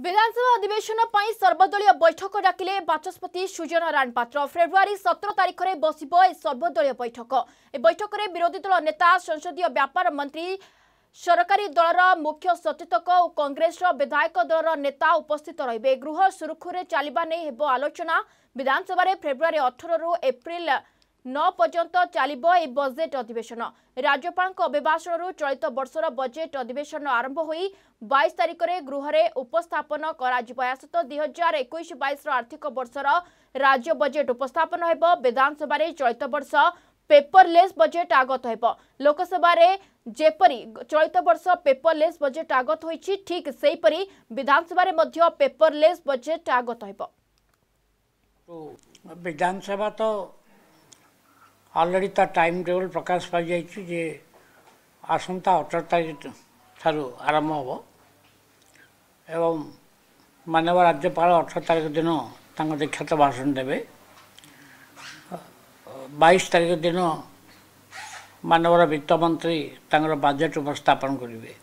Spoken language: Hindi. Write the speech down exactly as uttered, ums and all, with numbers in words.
विधानसभा अधिवेशन पर सर्वदलीय बैठक डाकिले बाचस्पति सुजन राणपात्र। फेब्रुआरी सतर तारिख में बसिब सर्वदलीय बैठक। ए बैठक में विरोधी दल नेता, संसदीय व्यापार मंत्री, सरकारी दलर मुख्य सचेतक और कांग्रेस विधायक दलर नेता उपस्थित रहिबे। गृह सुरुखुरे चलिबा नै हेबो आलोचना। विधानसभा फेब्रुआरी अठारह रु एप्रिल नौ पर्यंत चलिबो ए बजेट अधिवेशन। राज्यपाल अभिभाषण चलित वर्षर बजेट अधिवेशन आरंभ होई बाईस तारिख में गृह में उपस्थापन करासत दुई हजार इक्कीस बाईस आर्थिक वर्षर राज्य बजेट उपस्थापन होब। विधानसभा चलित वर्ष पेपरलेस बजेट आगत होब। लोकसभा जेपरी चलित वर्ष पेपरलेस बजेट आगत होइछि, ठीक सेहीपरि विधानसभा मध्य पेपरलेस बजेट आगत होब। विधानसभा तो ऑलरेडी ता टाइम टेबल प्रकाश पाई जाइछि जे आसंता अठारह तारिख ठारू आरंभ होब एवं माननीय राज्यपाल अठारह तारिख दिन तांको दीक्षांत भाषण देवे। बाईस तारिख दिन माननीय वित्त मंत्री तांकर बजेट उपस्थापन करेंगे।